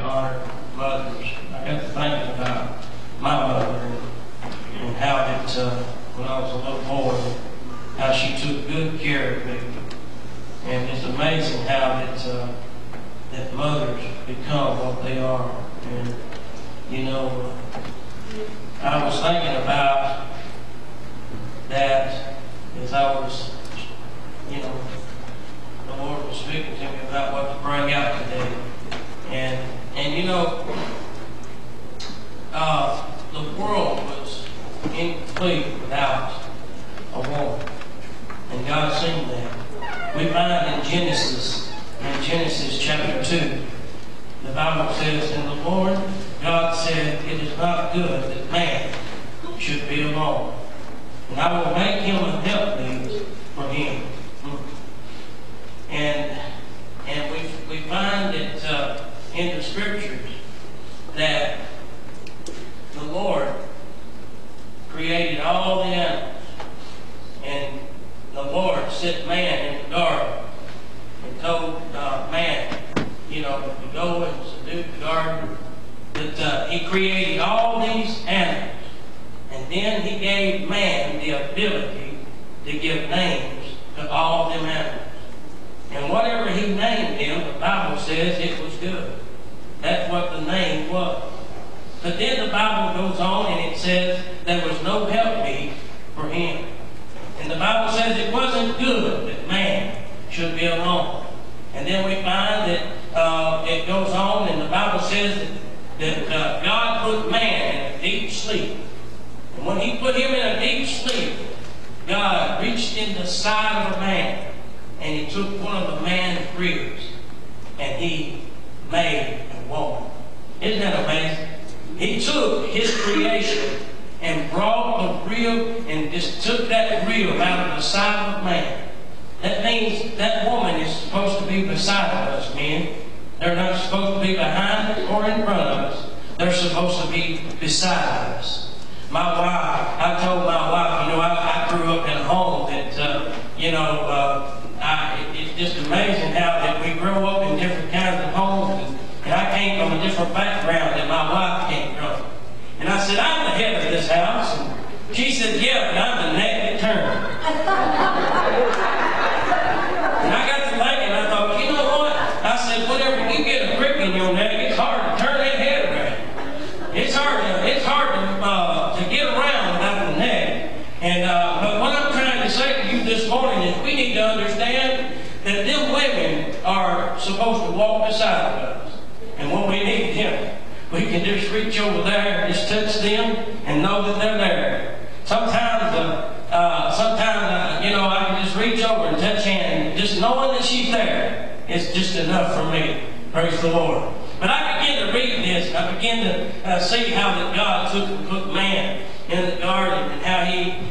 honor mothers. I got to thinking about my mother and how that when I was a little boy, how she took good care of me. And it's amazing how that mothers become what they are. And, you know, I was thinking about that as I was, you know, the Lord was speaking to me about what to bring out today. And you know, the world was incomplete without a woman. And God seen that. We find in Genesis chapter 2, the Bible says, "And the Lord God said, it is not good that man should be alone. And I will make him a helpmeet for him." And we find that in the Scriptures that the Lord created all the animals, and the Lord set man in the garden and told man, you know, to go and subdue the garden. That he created all these animals, and then he gave man the ability to give names to all them animals. And whatever he named them, the Bible says it was good. That's what the name was. But then the Bible goes on and it says there was no helpmeet for him. And the Bible says it wasn't good that man should be alone. And then we find that it goes on and the Bible says that God put man in a deep sleep. And when he put him in a deep sleep, God reached in the side of a man and he took one of the man's ribs and he made a woman. Isn't that amazing? He took his creation and brought the rib and just took that rib out of the side of man. That means that woman is supposed to be beside us, men. They're not supposed to be behind us or in front of us. They're supposed to be beside us. My wife, I told my wife, you know, I grew up in a home that, you know, it's just amazing how that we grow up in different kinds of homes. And I came from a different background than my wife came from. And I said, I'm the head of this house. And she said, yeah, but I'm the neck that turned. And I got to thinking, I thought, you know what? I said, whenever you get a prick in your neck, it's hard to turn that head around. It's hard to get around without the neck. And but what I'm trying to say to you this morning is we need to understand that them women are supposed to walk beside us. And when we need them, we can just reach over there and just touch them and know that they're there. Sometimes, you know, I can just reach over and touch hand, and just knowing that she's there is just enough for me. Praise the Lord. But I begin to read this, and I begin to see how that God took and put man in the garden, and how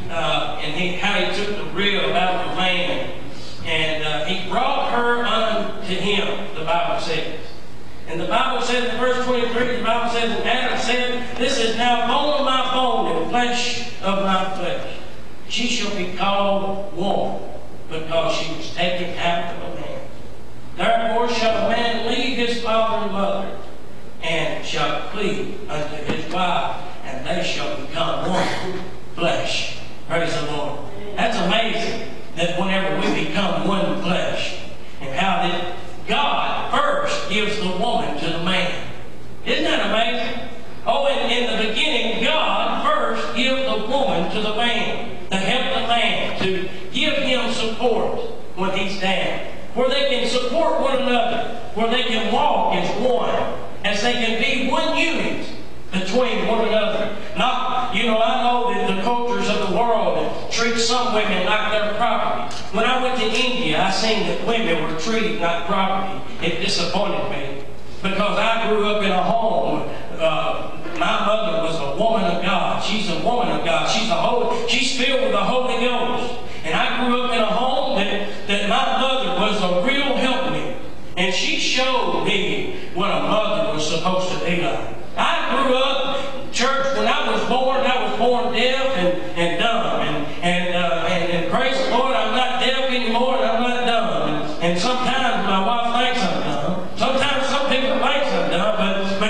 he took the rib out of man, and he brought her unto him. The Bible says. And the Bible says in verse 23, the Bible says, and Adam said, this is now bone of my bone and flesh of my flesh. She shall be called woman, because she was taken out of a man. Therefore shall a man leave his father and mother, and shall cleave unto his wife, and they shall become one flesh. Praise the Lord. That's amazing that whenever we become one flesh, and how that God first gives the woman to the man. Isn't that amazing? Oh, in the beginning, God first gives the woman to the man, to help the man, to give him support when he's down, where they can support one another, where they can walk as one, as they can be one unit between one another. Not, you know, I know that the cultures of the world treat some women like their property. When I went to India, I seen that women were treated like property. It disappointed me, because I grew up in a home. My mother was a woman of God. She's a woman of God. She's filled with the Holy Ghost. And I grew up in a home that my mother was a real helpmeet. And she showed me what a mother was supposed to be like. I grew up church. When I was born deaf and dumb. And praise the Lord, I'm not deaf anymore and I'm not dumb. And sometimes my wife thinks I'm dumb. Sometimes some people think I'm dumb.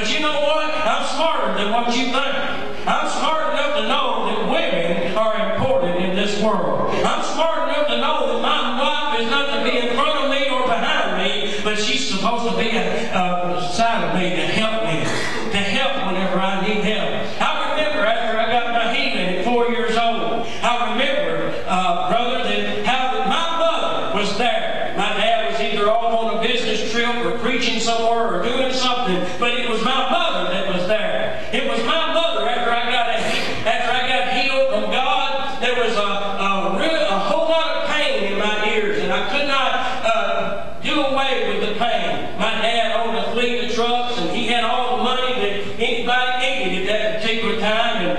But you know what? I'm smarter than what you think. I'm smart enough to know that women are important in this world. I'm smart enough to know that my wife is not to be in front of me or behind me, but she's supposed to be beside of me to help whenever I need help. I remember after I got my healing at 4 years old, I remember, brother, how my mother was there. My dad was either off on a business trip or preaching somewhere or doing something, but it was my mother that was there. It was my mother after I got healed from God. There was a whole lot of pain in my ears, and I could not do away with the pain. My dad owned a fleet of trucks, and he had all the money that anybody needed at that particular time.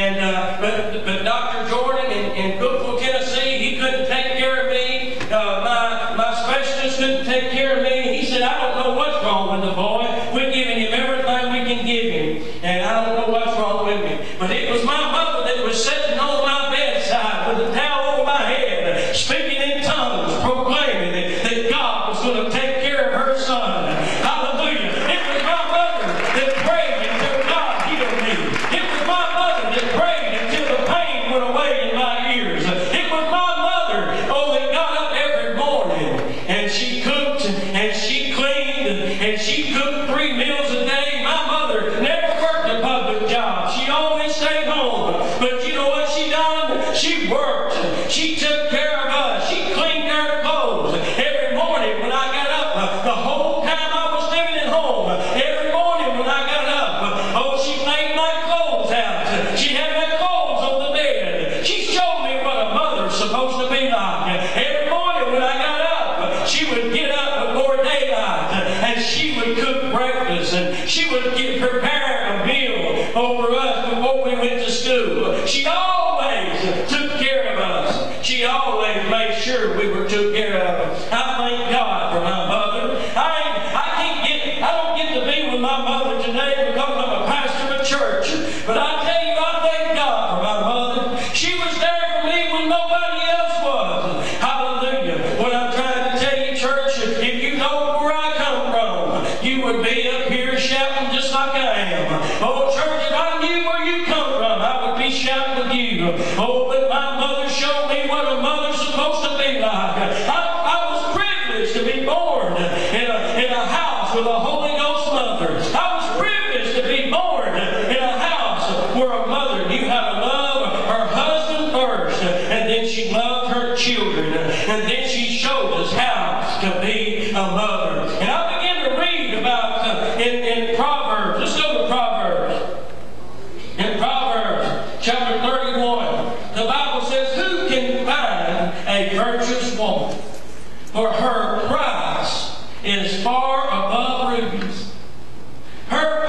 But Dr. Jordan in Brookville, Tennessee, he couldn't take care of me. My specialist couldn't take care of me. He said, I don't know what's wrong with the boy. We're giving him everything we can give him, and I don't know what's wrong with him. But it was my mother that was sitting on my bedside with a towel over my head, speaking in tongues, proclaiming that God was going to take care of her son. Hallelujah. It was my mother that prayed until God healed me. It was my mother that prayed until the pain went away in my ears. It was my mother, that got up every morning and she cooked and she cleaned and she cooked 3 meals a day. My mother never worked a public job. She always stayed home. But you know what she done? She worked. She took care of us. She cleaned our clothes every morning when I got up. The whole time I was living at home, every morning when I got up, she laid my clothes out. She had my clothes on the bed. She showed me what a mother's supposed to be like. Every morning when I got up, she would get up before daylight and she would cook breakfast and she would prepare a meal over us before we went to school. She always took care of us. She always made sure we were took care of. I thank God for my mother. I don't get to be with my mother today because I'm a pastor of a church. But I tell you, I thank God for my mother. She was there for me when nobody else was. Hallelujah. What I'm trying to tell you, church, if you know where I come from, you would be up here shouting just like I am. Oh, church, if I knew where you come from, I would be shouting with you. Oh, but my mother showed me what a mother's supposed to be like. I was privileged to be born in a house with a Holy Ghost mother. I was privileged to be born in a house where a mother knew how to love her husband first, and then she loved her children, and then she showed us how to be a mother. And I began to read about in Proverbs. Let's go to Proverbs. In Proverbs chapter 31, the Bible says, who can find a virtuous woman? For her price is far above rubies. Her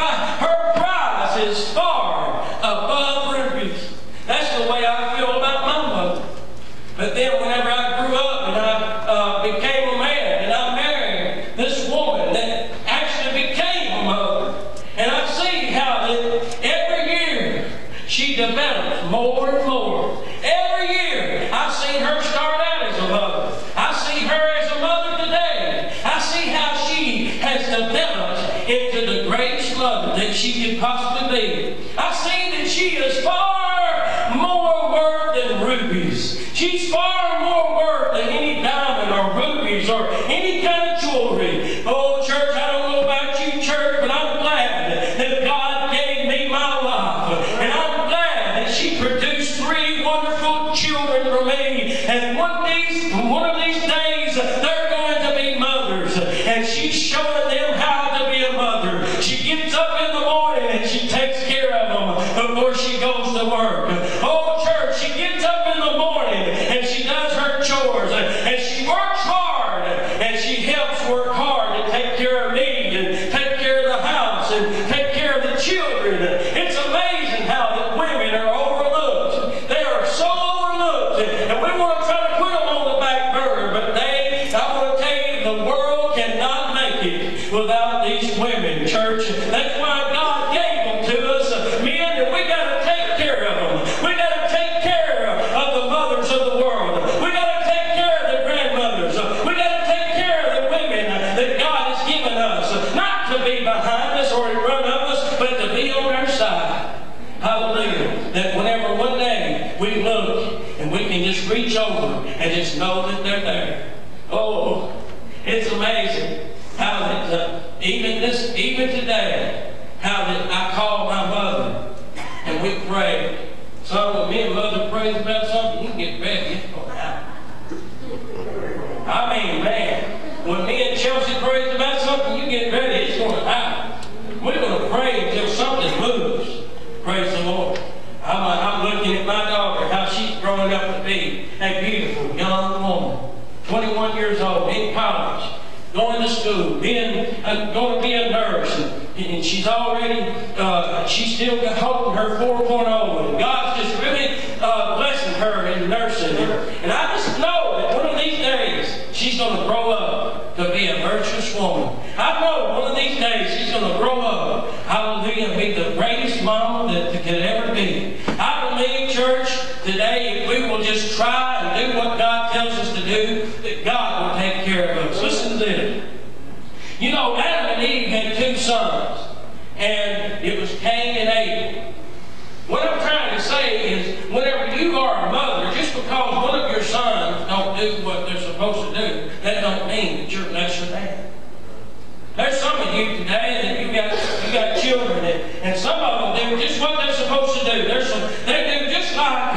price is far above rubies. That's the way I feel about my mother. But then whenever I grew up and I became a man and I married this woman that actually became a mother, and I see how that every year she develops more and more. Every year I've seen her start out as a mother. I see her as a mother today. I see how she has developed into the greatest mother that she could possibly be. I see that she is far more worth than rubies. She's far more worth than any diamond or rubies or any kind of jewelry. Oh, church, I don't know about you, church, but I'm glad that God gave me my wife. And I'm glad that she produced 3 wonderful children for me. And one of these days, they're going to be mothers. And she's showing them how to be a mother. She gets up in the morning and she takes care of them before she goes to work. Oh, church, she gets up in the morning and she does her chores and she works hard and she helps work hard to take care of me and take care of the house and take care of the children. It's amazing how that women are overlooked. They are so overlooked, and we want to try to put them on the back burner, but I want to tell you, the world cannot make it without these women, church. That's why God gave them to us, men, and we got to take care of them. We got to take care of the mothers of the world. We got to take care of the grandmothers. We got to take care of the women that God has given us, not to be behind us or in front of us. we can just reach over and just know that they're there. Oh, it's amazing how that even today, how that I call my mother and we pray. So when me and Mother prays about something, you can get ready. It's going to happen. I mean, man, when me and Chelsea prays about something, you get ready. It's going to happen. We're going to pray until something moves. Praise the Lord. I'm looking at my daughter, how she's growing up to be a beautiful young woman. 21 years old, in college, going to school, going to be a nurse, and she's already, she's still holding her 4.0, and God's just really blessing her in nursing. And I just know that one of these days, she's going to grow up to be a virtuous woman. I know one of these days, she's going to grow up, hallelujah, and be the greatest mama that could ever be. I believe, church, today, if we will just try and do what God tells us to do, that God will take care of us. Listen to this. You know, Adam and Eve had 2 sons, and it was Cain and Abel. What I'm trying to say is, whenever you are a mother, just because one of your sons don't do what they're supposed to do, that don't mean that you're lesser than. There's some of you today that you got children, and some of them do just what they're supposed to do. They do just like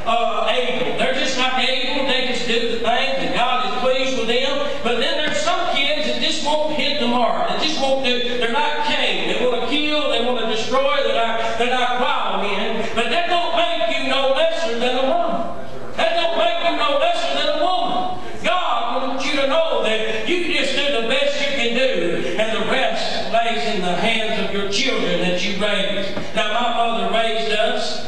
Abel. They're just like Abel. They just do the things, and God is pleased with them. But then there's some kids that just won't hit the mark. They just won't do. They're like Cain. They want to kill. They want to destroy. They're not wild men. But that don't make you no lesser than a woman. That don't make you no lesser than a woman. God wants you to know that you just do the best you can do, and the rest lays in the hands of your children that you raise. Now, my mother raised us,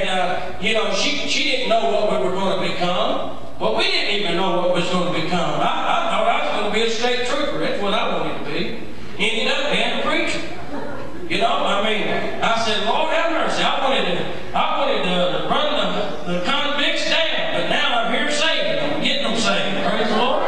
and you know, she didn't know what we were going to become. Well, we didn't even know what was going to become. I thought I was going to be a state trooper. That's what I wanted to be. Ended up being a preacher. You know, I mean, I said, Lord have mercy. I wanted to run the convicts down, but now I'm here saving them, getting them saved. Praise the Lord.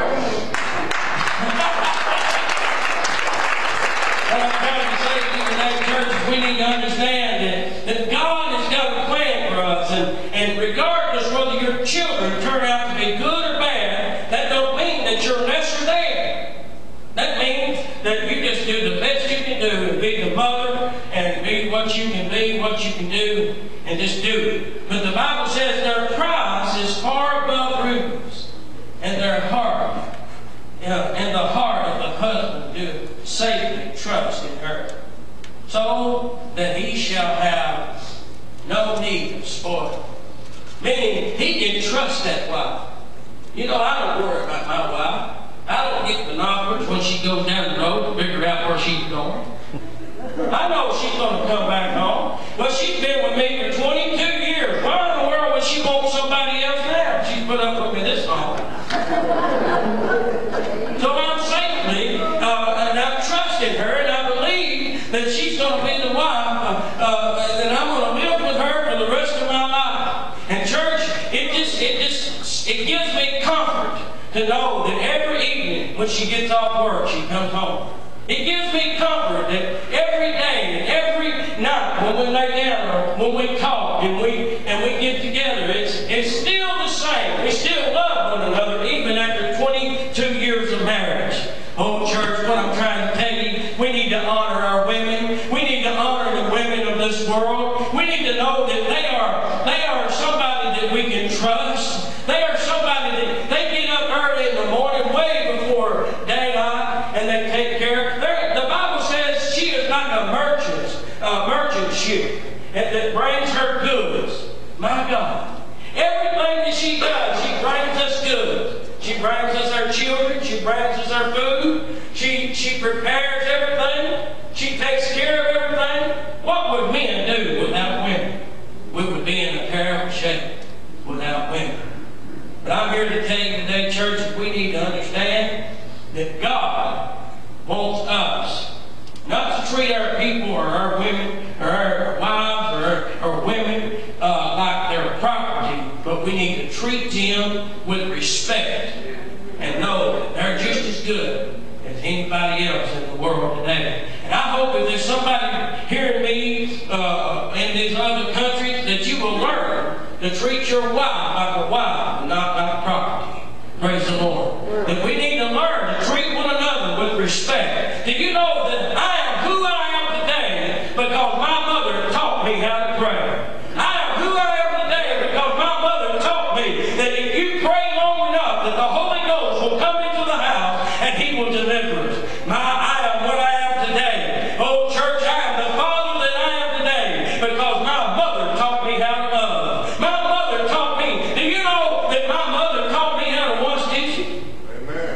What I'm trying to say to you today, church, we need to understand that God has got a plan for us, and regardless whether your children turn out to be good or bad, that don't mean that you're lesser than. That means that you just do the best you can do and be the mother and be what you can be, what you can do, and just do it. But the Bible says their prize is far above rubies, and their heart, and the heart of the husband do safely trust in her, so that he shall have no need of spoil. Meaning, he can trust that wife. You know, I don't worry about my wife. I don't get binoculars when she goes down the road to figure out where she's going. I know she's going to come back home. Well, she's been with me for 22 years. Why in the world would she want somebody else now? She's put up with me this long. So I'm safely, and I'm trusting her, and I believe that she's going to be the wife, and I'm going to live with her for the rest of my life. And church, it gives me comfort to know that every evening when she gets off work, she comes home. It gives me comfort that every day and every night when we lay down or when we talk and we get together, it's still the same. We still love one another even after 22 years of marriage. Oh, church, what I'm trying to tell you, we need to honor our women. We need to honor the women of this world. We need to know that they are somebody that we can trust. They are somebody that they get up early in the morning, way before daylight, and they take care. The Bible says she is like a merchant ship that brings her goods. My God. Everything that she does, she brings us goods. She brings us our children. She brings us our food. She prepares everything. She takes care of everything. What would men do without women? We would be in a terrible shape without women. But I'm here to tell you today, church, that we need to understand that God wants us not to treat our people or our women or our wives or women like they're property, but we need to treat them with respect and know that they're just as good as anybody else in the world today. And I hope if there's somebody hearing me in these other countries that you will learn to treat your wife like a wife and not like property. Praise the Lord. That we need to learn to treat one another with respect. Do you know that I am who I am today because my mother taught me how to pray? I am who I am today because my mother taught me that if you pray long enough, that the Holy Ghost will come into the house and He will deliver us. I am what I am today. Oh, church, I am the father that I am today because my mother taught me how to love. My mother taught me. Do you know that my mother taught me how to wash dishes? Amen.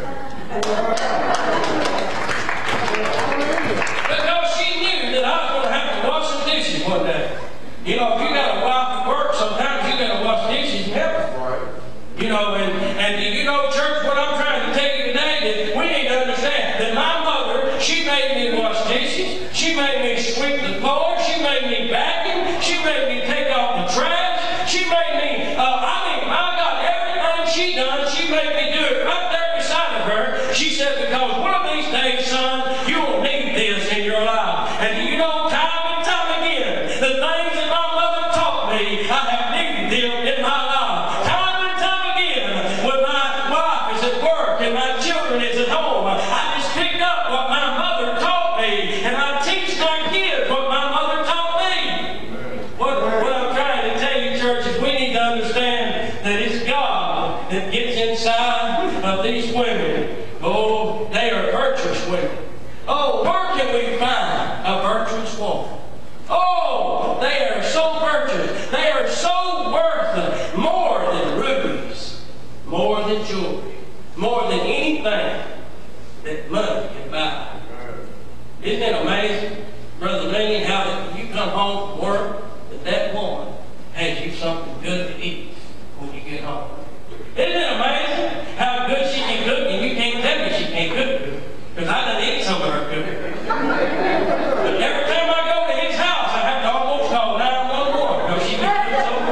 Because she knew that I was going to have to wash some dishes one day. You know, if you got a wife at work, sometimes you got to wash dishes and help her. Right. You know, and do you know, church, what I'm trying to tell you today is we need to understand that my mother, she made me wash dishes, she made me sweep the floor, she made me vacuum, she made me take off the trash, she made me, I got everything she done, she made me do it right there beside of her. She said, because one of these days, son, you will need this in your life. And do you know, time and time again, the things that my mother taught me, I have needed them in my life. Time and time again, when my wife is at work and my children is at home, I just picked up what my mother taught me, and I teach my kids what my mother taught me. What I'm trying to tell you, church, is we need to understand that it's God that gets inside of these women. Oh, they are virtuous women. Oh, where can we find a virtuous woman? Oh, they are so virtuous. They are so worth more than rubies, more than jewelry, more than anything that money can buy. Isn't it amazing, Brother Minnie, how that you come home from work, that woman has you something good to eat when you get home? Isn't it amazing how good she can cook, and you can't tell me she can't cook good? Because I done eat some of her cooking. But every time I go to his house, I have to almost call 911 because she can cook so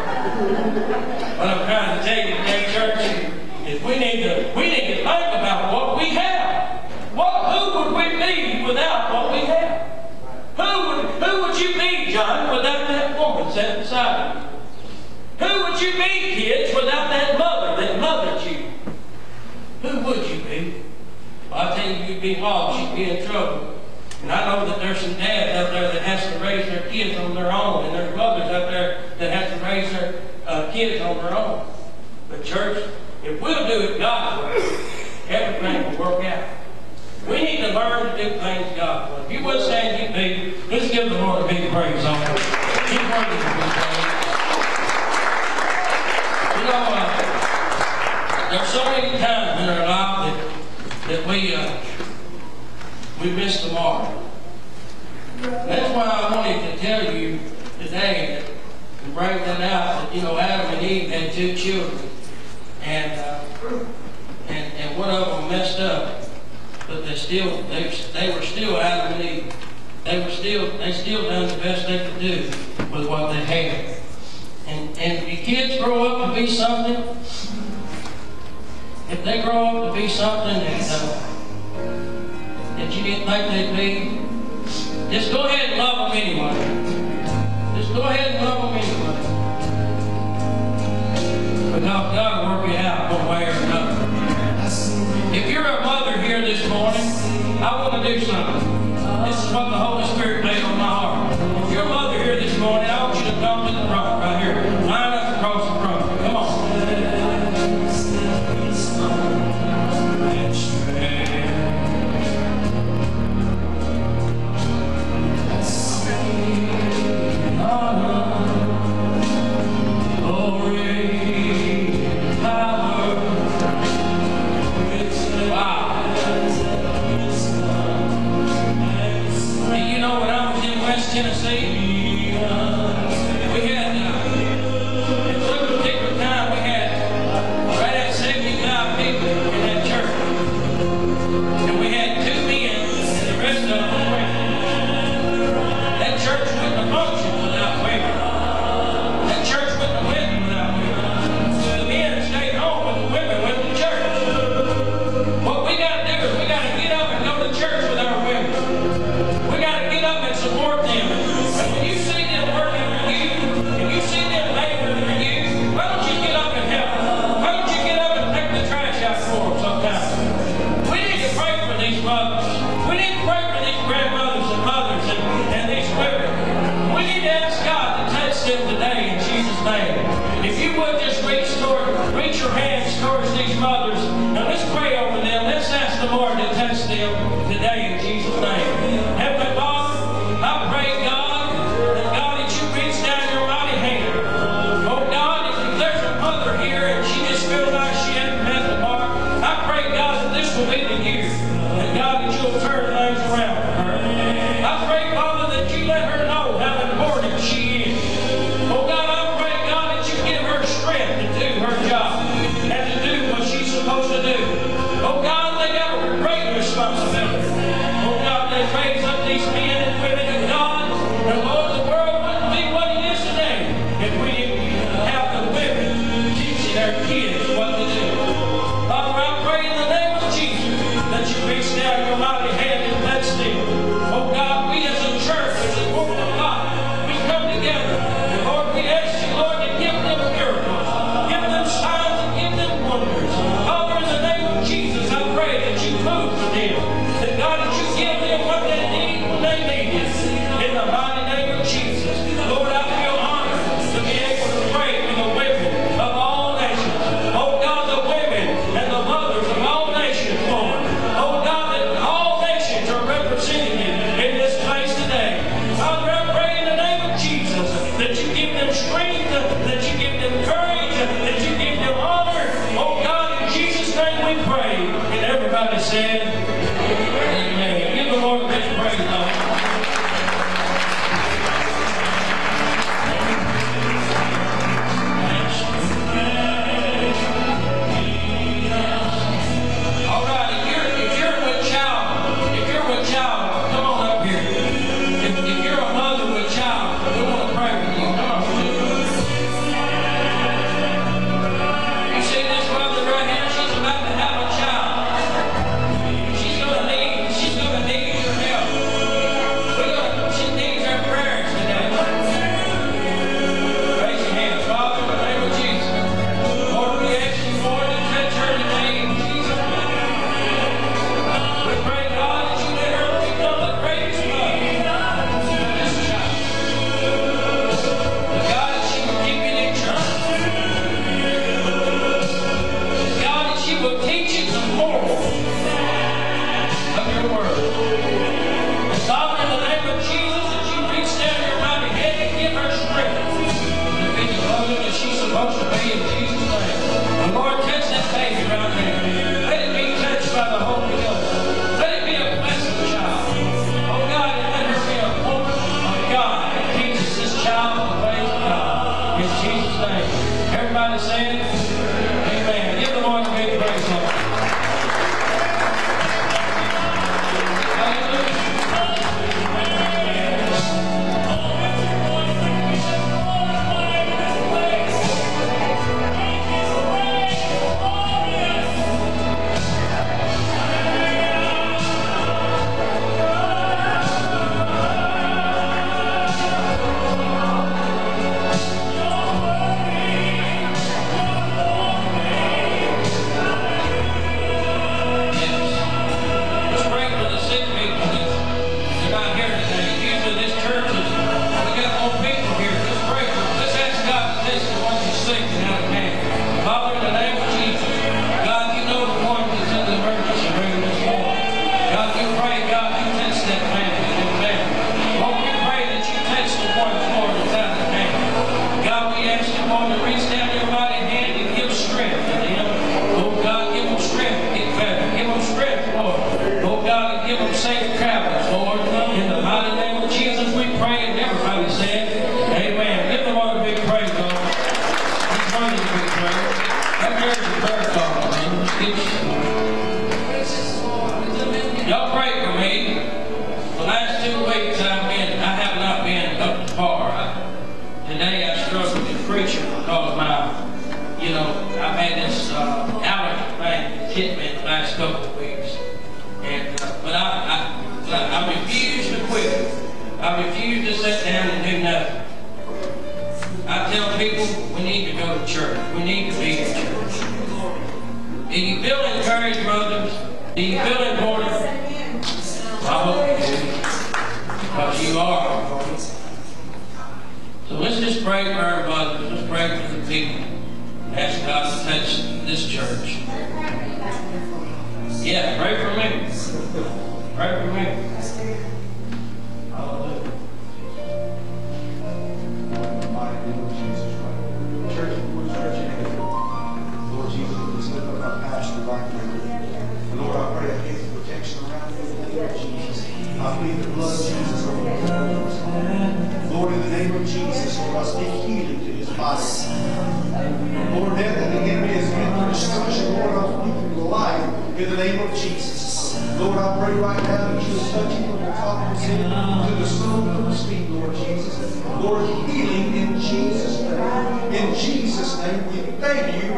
good. What I'm trying to tell you today, church, is we need to think about what we have. Who would we be without what we have? Who would you be, John, without that woman sitting beside you? Who would you be, kids, without that mother that mothered you? Who would you be? Well, I tell you, you'd be lost. You'd be in trouble. And I know that there's some dads out there that has to raise their kids on their own, and there's mothers out there that have to raise their kids on their own. But church, if we'll do it God's way, everything will work out. We need to learn to do things God's way. If you would stand your feet, let's give the Lord a big praise on it. Keep praising Him. You know, there's so many times in our life that we miss the mark. That's why I wanted to tell you today and bring that out that, you know, Adam and Eve had 2 children, and one of them messed up, but they were still Adam and Eve. They still done the best they could do with what they had. And if your kids grow up to be something, if they grow up to be something that you didn't think they'd be, just go ahead and love them anyway. Just go ahead and love them anyway. Because God will work it out one way or another. If you're a mother here this morning, I want to do something. This is what the Holy Spirit laid on my heart. If you're a mother here this morning, I want you to come to the front right here. Line up across the front. Come on. Tennessee, we had, at some particular time, we had right at 75 people in that church. And we had 2 men, and the rest of them were women. That church wouldn't have functioned without women. That church wouldn't have went without women. The men stayed home, and the women went to church. What we got to do is we got to get up and go to church with our women. We got to get up and support them. And when you see them work said, amen. Give the Lord a big praise, Lord. All right, if you're with child, come on up here. If you're a mother with child, we want to pray with you. Come on. You see this mother right here? She's about to have a child. She's gonna need your help. She needs our prayers today. Raise your hands, Father, in the name of Jesus. Lord, we ask you, Lord, to touch her today in Jesus' name. We pray, God, that you let her become the greatest mother for this child. God, that she will keep it in church. God, that she will teach it the moral of your word. And Father, in the name of Jesus, that you reach down your mighty hand and give her strength to be the mother that she's supposed to be in Jesus' name. And Lord, touch that baby right there. Let it be touched by the Holy Ghost. Let it be a blessed child. Oh God, and let her be a woman of God that teaches this child the ways of God. In Jesus' name. Everybody say it. Amen. Give the Lord a big praise, Lord. Hallelujah. Let's pray for the sick people they're not here today. Usually this church is, we got more people here. Let's pray for them. Let's ask God to touch the ones who are sick and out of hand. Father, in the name of Jesus, God, you know the one that's in the emergency room this morning. God, we pray, God, you touch that family and their family. Lord, we pray that you touch the one, Lord, that's out of hand. God, we ask you, Lord, to reach down your mighty hand and give strength to them. Oh, God, give them strength to get better. Give them strength, Lord. Oh, God, and give them safe travels, Lord. In the mighty name of Jesus, we pray, and everybody said, amen. Give the Lord a big praise, Lord. He's worthy to be praised. That there's a prayer call, man. Y'all pray for me. The last 2 weeks I have not been up to par. Today I struggled with preaching because I've had this allergy thing that's hit me the last couple of weeks. And but I refuse to quit. I refuse to sit down and do nothing. I tell people we need to go to church. We need to be in church. Do you feel encouraged, brothers? Do you feel important? I hope you do. Because you are. So let's just pray for our brothers. Let's pray for the people. Ask God to touch this church. Yeah, pray for me. Pray for me. Hallelujah. Church, Lord Jesus, we just lift up our pastor right now. Lord, I pray a hedge of protection around him in the name of Jesus. I plead the blood of Jesus over him. Lord, in the name of Jesus, Lord, I speak healing to his body. Lord, death and the enemy is meant for destruction. Lord, I speak life in the name of Jesus. Lord, I pray right now that you will touch him from the top of his head to the sole of his feet, Lord Jesus. Lord, healing in Jesus' name. In Jesus' name, we thank you